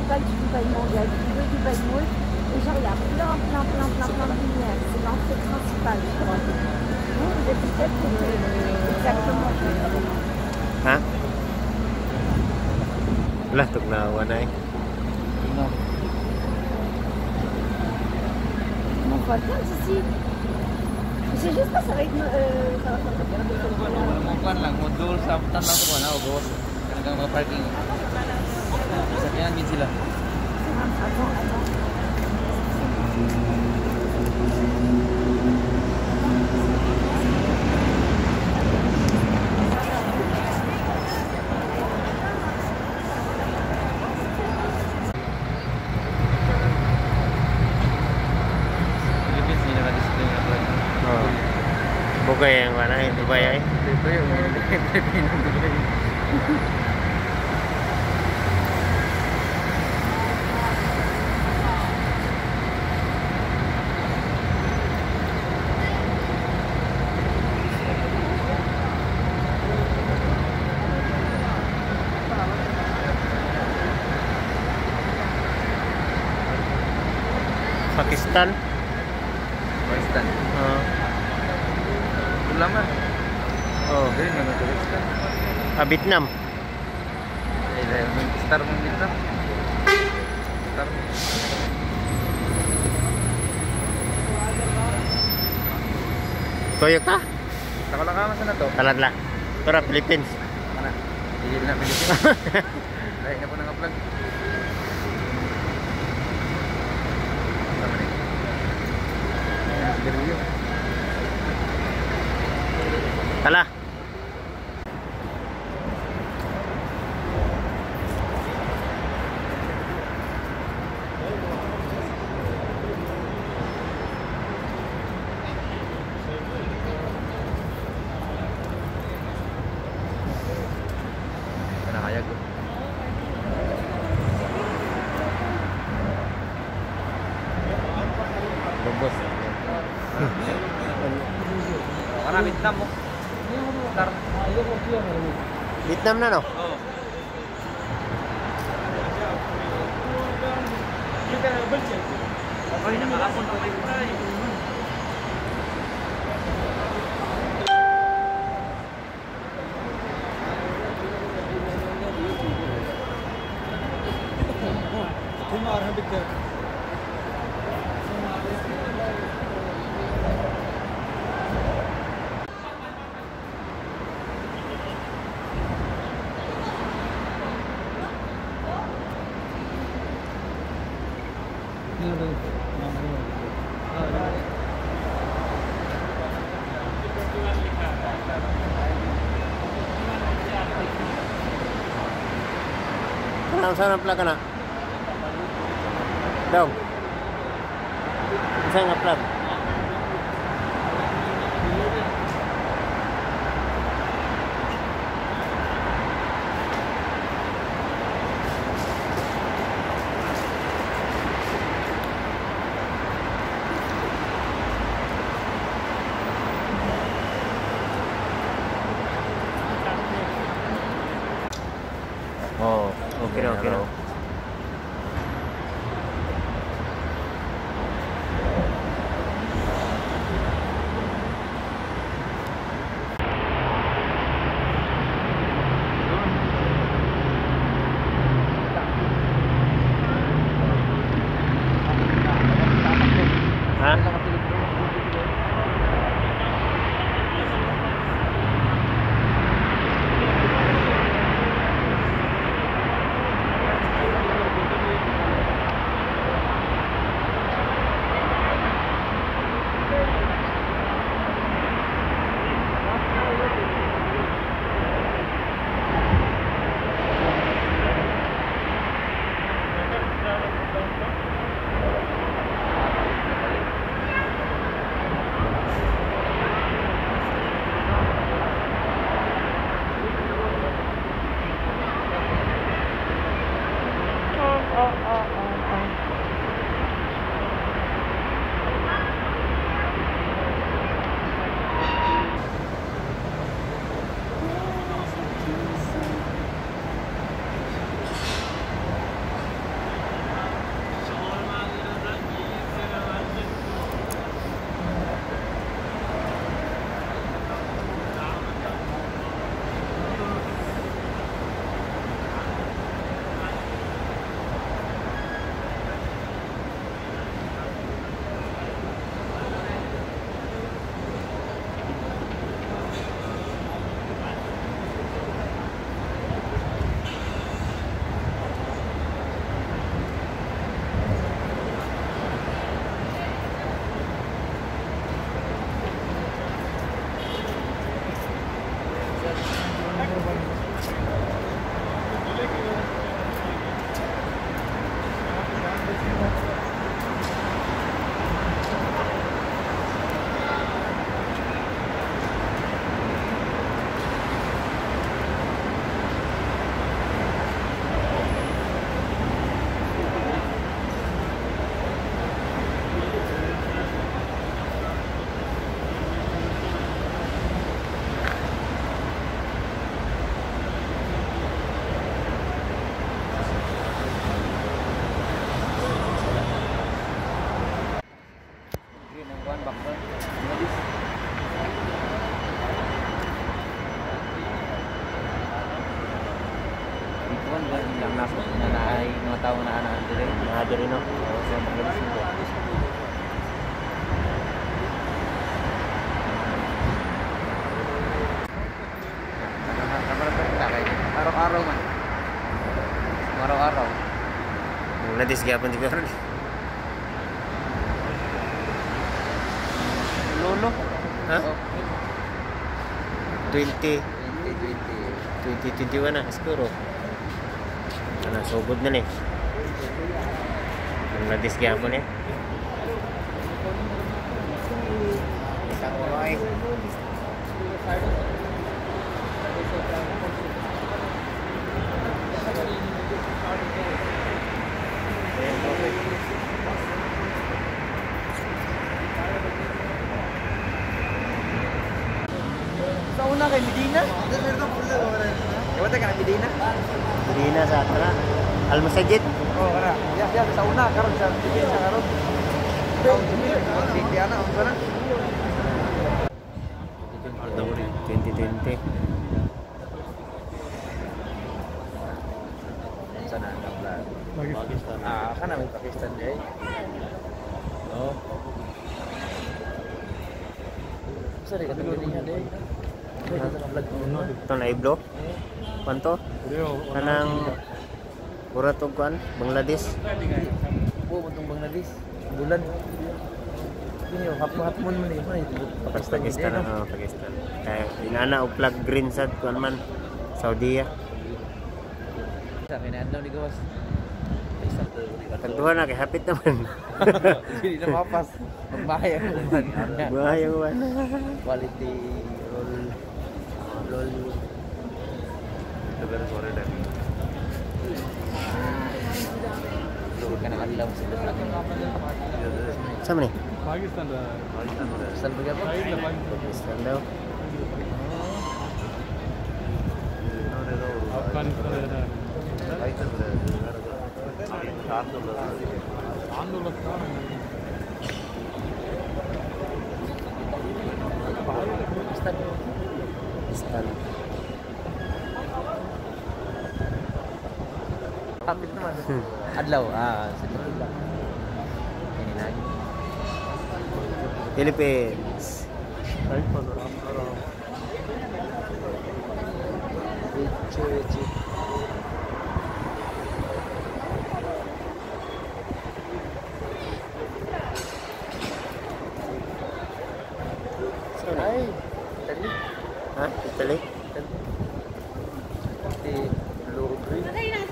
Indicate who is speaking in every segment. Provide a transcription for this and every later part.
Speaker 1: pas du Dubaï mondial, du Dubaï Mall. Et genre, il y a plein de lumière. C'est l'entrée principale, je crois. Vous êtes peut-être exactement.
Speaker 2: Hả? Lah tục nào qua đây?
Speaker 1: On voit bien d'ici. C'est juste pas, ça va être. Ça va faire.
Speaker 3: Mungkin lang modul sa tanah ko na bos. Hanggang ma-parking. Sa kanya min sila.
Speaker 1: Attends.
Speaker 2: Bukan yang mana yang Dubai ay?
Speaker 3: Ito yung Dubai.
Speaker 2: Pakistan.
Speaker 3: Pakistan. Lama. Oh, ini mana Pakistan?
Speaker 2: Vietnam.
Speaker 3: Star mo Vietnam. Star.
Speaker 2: Toyota?
Speaker 3: Nakalakaman sana to?
Speaker 2: Talad lah. Tora Philippines.
Speaker 3: Mana? Hindi na Philippines. Lahat na po nang-upload. Sama rin. Interview.
Speaker 2: Tala.
Speaker 3: Kaya ko.
Speaker 2: Bos.
Speaker 3: Marami Vietnam mo. Star.
Speaker 2: Vietnam na no?
Speaker 3: Oo. Okay na makapon pa tayo.
Speaker 2: Saan ang plug na? Dong. Saan ang plug? Oh, okay.
Speaker 3: Ang nasa na mga tao na anaan dire.
Speaker 2: Nahado rin, no?
Speaker 3: Oo, so maglabas ko. Araw-araw man. Araw-araw.
Speaker 2: Nadisgapan di karon.
Speaker 3: Lolo.
Speaker 2: Ha?
Speaker 3: Oh,
Speaker 2: 20.
Speaker 3: 2020.
Speaker 2: 2021 na, siguro. Ano, subod na eh. Ang nadisgapan eh. Isang oy.
Speaker 3: Sa una kay Medina? Gawata ka na Medina?
Speaker 2: Medina sa atra. Al-Masajid.
Speaker 3: Oo, kana. Ya, sa una karon sa Medina sa karon. Hindi ana, ano na?
Speaker 2: 2020.
Speaker 3: Sana ang plan. Pakistan. Kana may Pakistan day. Oh. Sorry, katong Medina day.
Speaker 2: Ito na iblo. Kwanto? Kanang Buratog kuan, Bangladesh.
Speaker 3: Oo, buntong Bangladesh. Bulan. Ini hapon man ni
Speaker 2: Pakistan na, Pakistan. Kaya inana og flag green sad kuan man Saudi.
Speaker 3: Sa kinadlaw ni gawas.
Speaker 2: Kantuhan na kay hapit naman.
Speaker 3: Hindi na mapas. Magbahay ako man.
Speaker 2: Bahaya man.
Speaker 3: Quality roll. Lugar sore dan. Lugar kana kadlaw sa dapat.
Speaker 2: Sama ni?
Speaker 3: Pakistan Pakistan berapa?
Speaker 2: Pakistan daw. Pakistan.
Speaker 3: Hapit naman. Adlaw, sa Khalifa. Ini lagi.
Speaker 2: Philippines.
Speaker 3: Ay, tadi.
Speaker 2: Ha? Italy?
Speaker 3: Di Luhur Green.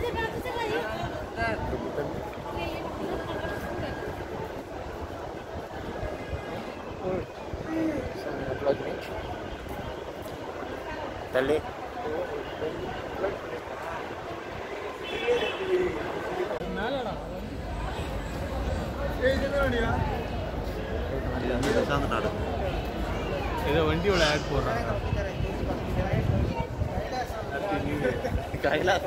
Speaker 2: Italy.
Speaker 4: ஏதோ வண்டியோட ஆட் போடுறாங்க
Speaker 3: கைலாஸ்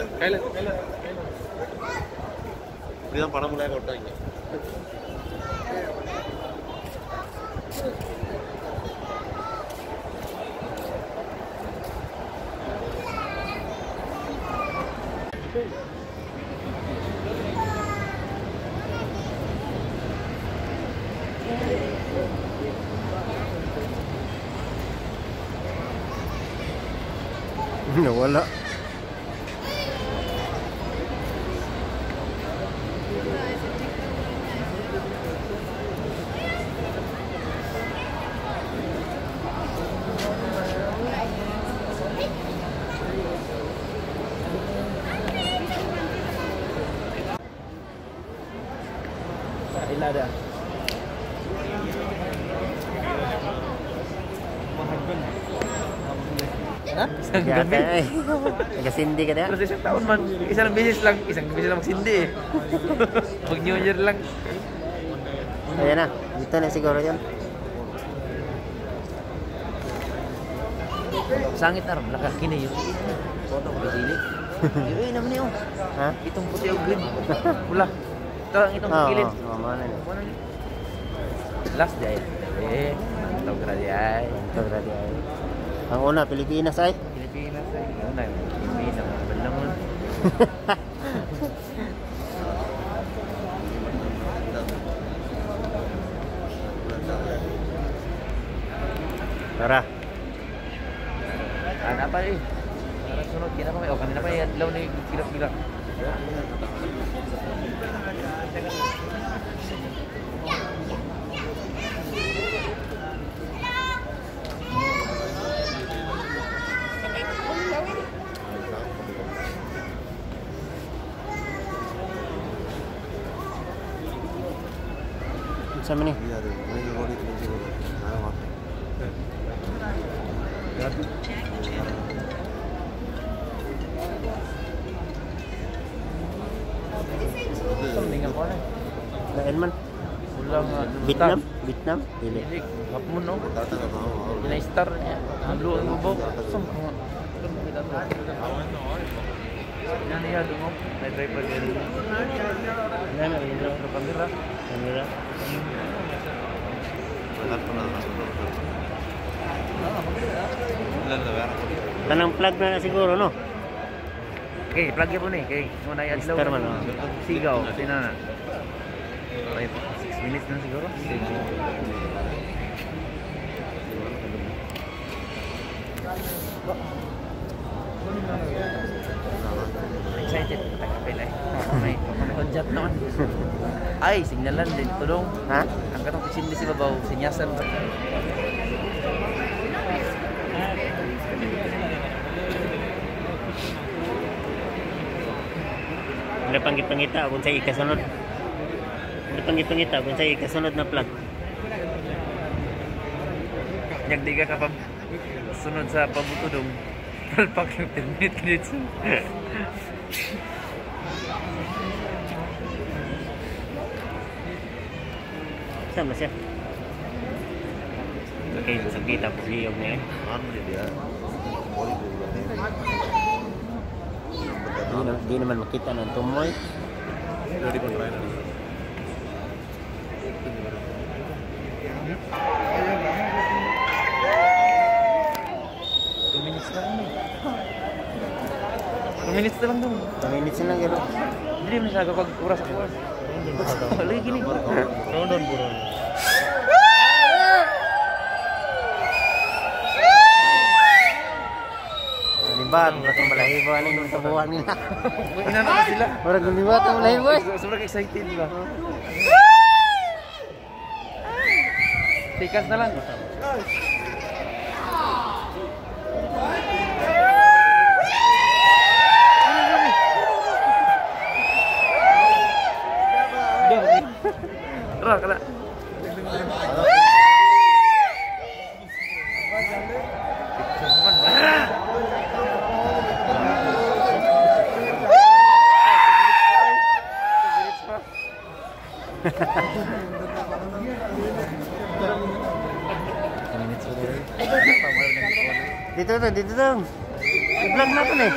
Speaker 3: இப்படிதான் பணம் முன்னாடி கொட்டாங்க
Speaker 2: Nawala.
Speaker 3: Ilada. Ha? Isang gabi.
Speaker 2: Nagasindi ka na?
Speaker 3: Terus isang taon man. Isang beses lang magsindi eh. Mag New Year lang.
Speaker 2: Ayan na. Dito na siguro yun.
Speaker 3: Sangit na rin. Lakaki na yun. Foto ko basili. Yun naman yun.
Speaker 2: Ha?
Speaker 3: Itong puti o green. Pula. Ito ang itong kilid.
Speaker 2: Oo, mana ni.
Speaker 3: Last day. Ito gradyay.
Speaker 2: Ito grabe ay. Ang una, Pilipinas ay.
Speaker 3: Pilipinas ay. Una, Pilipinas. Bandangon.
Speaker 2: Tara.
Speaker 3: Apa ni? Sunod kinapa may o kanina pa adlaw ni gilak-gilak.
Speaker 2: Sama ni.
Speaker 3: Tinggal mana?
Speaker 2: Lain man.
Speaker 3: Ulang
Speaker 2: Vietnam, Vietnam. Dili.
Speaker 3: Hapon no. Ina star niya. Blue ang bubo. Sum. Yan niya dungo. May driver din. Yan ang ilo ng kamera. Kamera.
Speaker 2: Tanang plug na siguro no.
Speaker 3: Okay, plug yun po ni. Okay, muna yung adlaw.
Speaker 2: Star man, oh.
Speaker 3: Sigaw, sinana. 6 minutes na siguro. Excited. Takapila eh. May konjat naman. Ay, signalan din. Tulong.
Speaker 2: Ha?
Speaker 3: Ang katong kisindi si Babaw, sinyasan ba?
Speaker 2: Wala panggit-pangita kung sa ikasunod. Wala panggit-pangita kung sa ikasunod na plug.
Speaker 3: Di ka kapag sunod sa pabutudong. Palpak yung 10 minutes dito.
Speaker 2: Sama siya. Okay, sa kita po liyog na yun. Di naman makita ng tumoy.
Speaker 3: Dari kontrain. 2 minutes lang ni. 2 minutes na lang dong.
Speaker 2: 2 minutes lang gano'n.
Speaker 3: Hindi mo siya kapag oras ako. Lagi gini.
Speaker 2: Rondon buron. Libat, batang balahibo ano yung tabuhan nila.
Speaker 3: Inano na sila.
Speaker 2: Orang gumibat ang balahibo eh.
Speaker 3: Sobrang excited ba? Tikas na lang. Tara, kala.
Speaker 2: Dito to, dito to. I-vlog na to nih.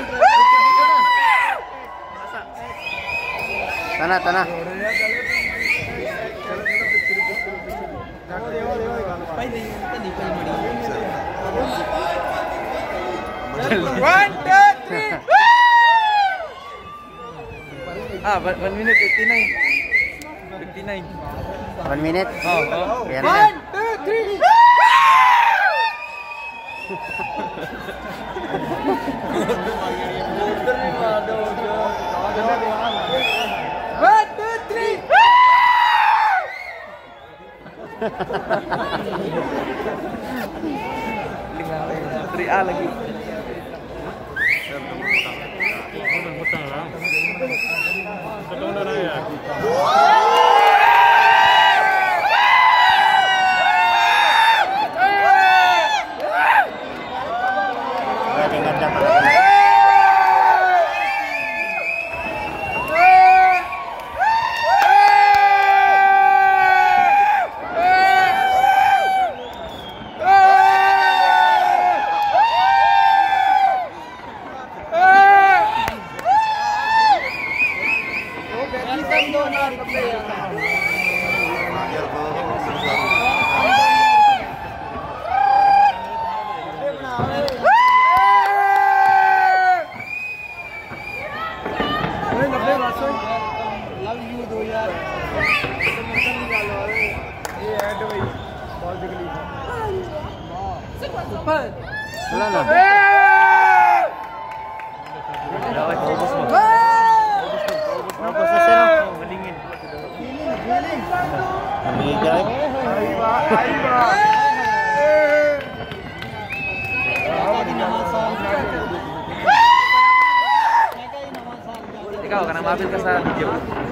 Speaker 2: Tanah, tanah.
Speaker 3: One, two, three. Ah, 1 minute 59. 59.
Speaker 2: 1 minute.
Speaker 3: Oh.
Speaker 2: Biar
Speaker 3: 1, 2, 3. One, two, three. 3A lagi. Love you दो यार ये ऐड भाई बहुत तकलीफ ऊपर
Speaker 2: Wala na. Tapos na siya, no?
Speaker 3: Malingin.
Speaker 2: Bigay.
Speaker 3: Ikaw, kanang mapit ka sa video.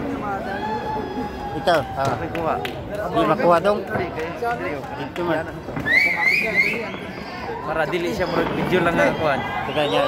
Speaker 2: Ikaw,
Speaker 3: Kuha.
Speaker 2: di makuha dong.
Speaker 3: Ito man. Para dili siya murag video lang nga kuhan.
Speaker 2: Teka niya.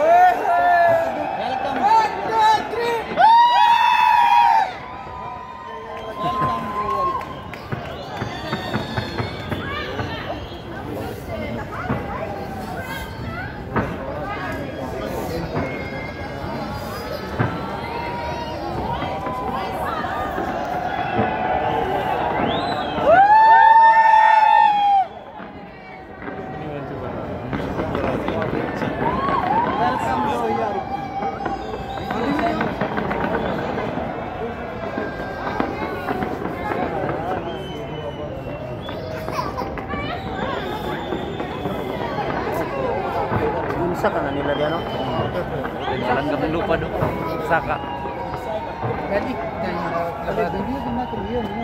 Speaker 2: Saka na nila diyan, no?
Speaker 3: Jalan kami lupa dong. Saka.
Speaker 4: Jadi, kalau dia cuma tujuan ini.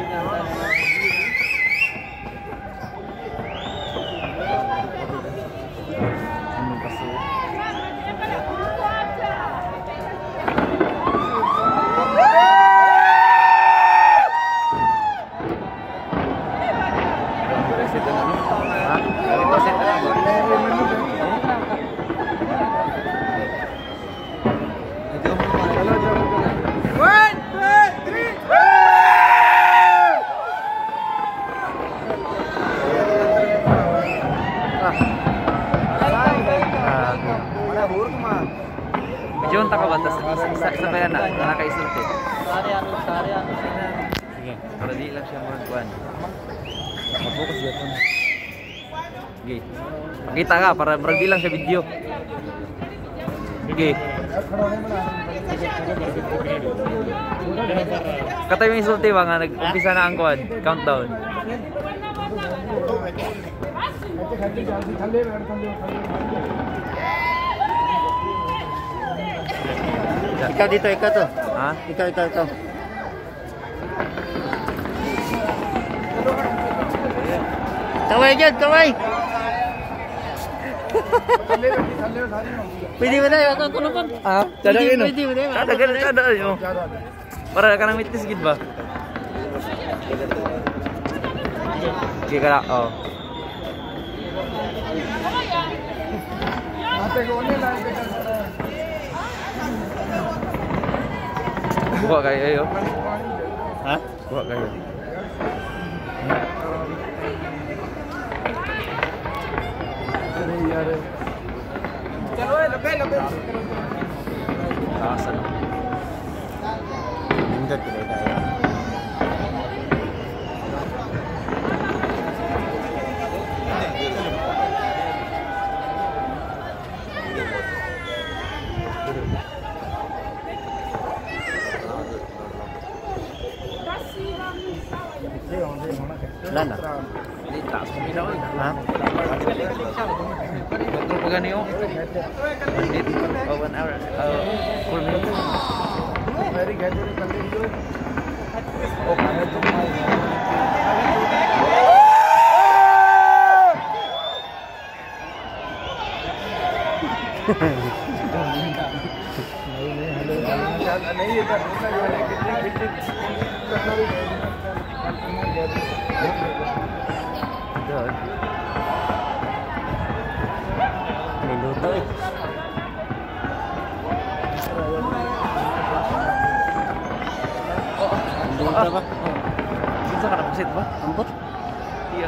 Speaker 3: Medyo tak kabatas sabay na nakaisulti.
Speaker 2: Sige.
Speaker 3: Para di lang siya magkuhan. Mag-focus dito. Sige. Pakita ka para murag di lang siya video. Sige. Kata yung isulti ba nga nag-umpisa na ang kuhan. Countdown.
Speaker 2: Ikaw dito, ikaw to.
Speaker 3: Ha?
Speaker 2: Ikaw. Kaway dyan, kaway! Pwede mo na yun, ako tulungan.
Speaker 3: Ah?
Speaker 2: Pwede mo na yun.
Speaker 3: Kada yun. Para ka nang mitis gid ba? Sige ka lang, oh. Buka kayo ayo.
Speaker 2: Ha?
Speaker 3: Buka kayo.
Speaker 4: चलो लपे
Speaker 3: Taasan.
Speaker 2: Pindot tuloy tayo. Wala na.
Speaker 3: Di taas mo ginawa.
Speaker 2: Ha?
Speaker 3: Kontrol pa gani oh. 1 hour. 4 minutes.
Speaker 2: May luto eh. Luto ba?
Speaker 3: Bisa ka napusit ba?
Speaker 2: Ampot?
Speaker 3: Iya.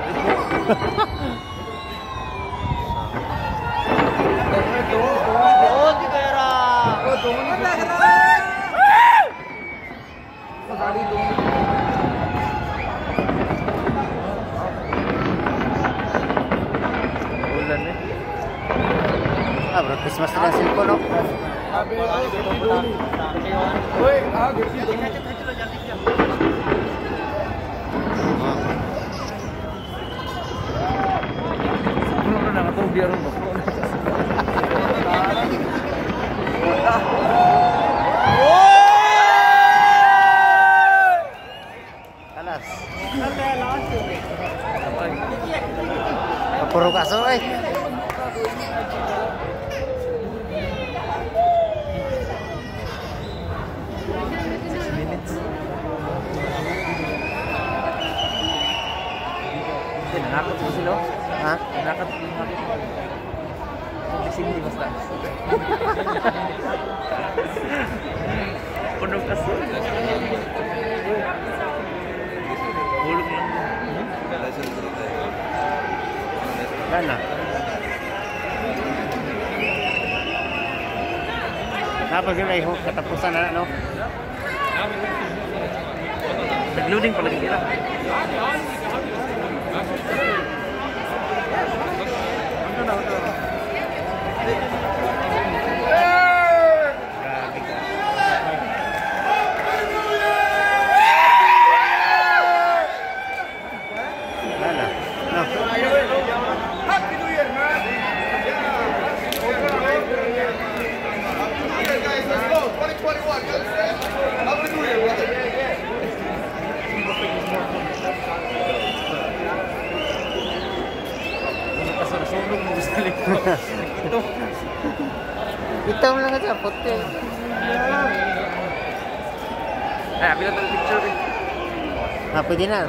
Speaker 3: Ulan eh.
Speaker 2: Ah, bro, Christmas na cellphone, no?
Speaker 4: ओए
Speaker 3: Bro na nga biar bro.
Speaker 2: Alas. Kapuro kaso eh.
Speaker 3: Nakakot mo sila?
Speaker 2: Ha?
Speaker 3: Nakakot mo sila? Sini di basta. Puno kasi. Bulog lang.
Speaker 2: Mana? Apa sila yung katapusan na no?
Speaker 3: Nag-loading pala sila.
Speaker 4: Happy New Year, man! Yeah, guys, let's go. 2021, you understand? Happy New Year, brother.
Speaker 3: Kasurog mo gusto nito. Ito.
Speaker 2: Ito mo lang kasi puti.
Speaker 3: Ay, pila tayo picture.
Speaker 2: Pwede na.